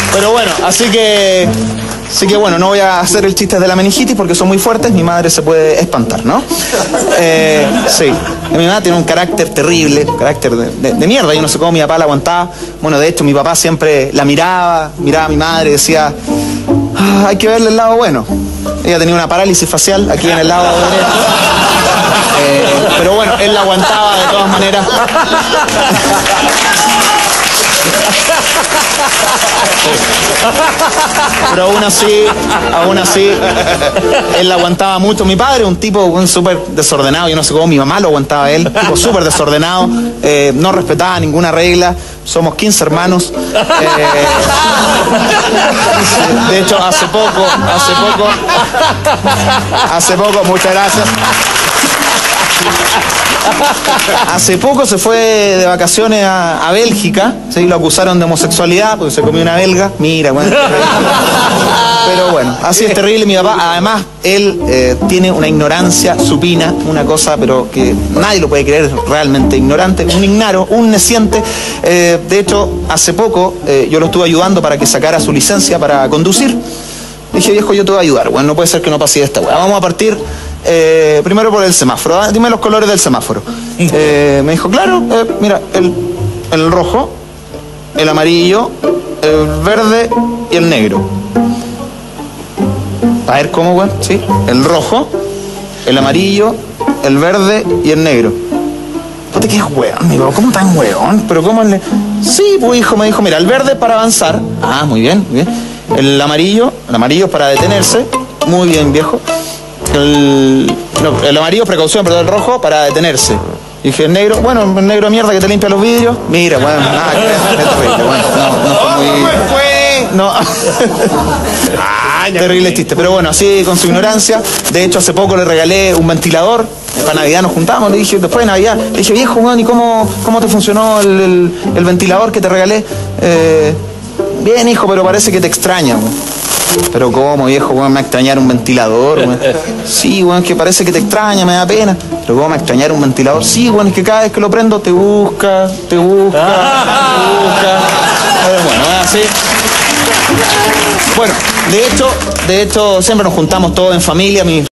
Pero bueno, así que bueno, no voy a hacer el chiste de la meningitis porque son muy fuertes, mi madre se puede espantar, ¿no? Sí, mi mamá tiene un carácter terrible, carácter de mierda, yo no sé cómo mi papá la aguantaba. Bueno, de hecho mi papá siempre la miraba a mi madre y decía, hay que verle el lado bueno. Ella tenía una parálisis facial aquí en el lado derecho. Pero bueno, él la aguantaba de todas maneras. Pero aún así, él la aguantaba mucho. Mi padre, un tipo súper desordenado, yo no sé cómo mi mamá lo aguantaba a él, tipo súper desordenado, no respetaba ninguna regla. Somos 15 hermanos. De hecho, hace poco, muchas gracias. Hace poco se fue de vacaciones a Bélgica, ¿sí? Lo acusaron de homosexualidad porque se comió una belga. Mira, bueno. Pero bueno, así es terrible mi papá. Además, él tiene una ignorancia supina, una cosa, pero que nadie lo puede creer, realmente ignorante, un ignaro, un neciente. De hecho, hace poco yo lo estuve ayudando para que sacara su licencia para conducir. Dije, viejo, yo te voy a ayudar, bueno, no puede ser que no pase esta weá. Vamos a partir primero por el semáforo. Dime los colores del semáforo. Me dijo, claro, mira, el rojo, el amarillo, el verde y el negro. A ver cómo, weón, sí. El rojo, el amarillo, el verde y el negro. ¿Tú te quedas weón, amigo? ¿Cómo tan weón? ¿Pero cómo le...? Sí, pues hijo, me dijo, mira, el verde es para avanzar. Ah, muy bien, muy bien. El amarillo es para detenerse. Muy bien, viejo. El amarillo es precaución, pero el rojo para detenerse. Y dije, el negro, bueno, el negro de mierda que te limpia los vidrios. Mira, bueno, nada, qué terrible, bueno, no fue muy... terrible chiste, pero bueno, así con su ignorancia. De hecho, hace poco le regalé un ventilador. Para Navidad nos juntamos, le dije, después de Navidad, le dije, viejo, ¿y cómo te funcionó el ventilador que te regalé? Bien, hijo, pero parece que te extraña, weón. Pero ¿cómo, viejo? ¿Cómo me va a extrañar un ventilador, weón? Sí, weón, que parece que te extraña, me da pena. Pero ¿cómo me va a extrañar un ventilador? Sí, weón, es que cada vez que lo prendo te busca. Bueno, así. Bueno, de hecho, siempre nos juntamos todos en familia, mis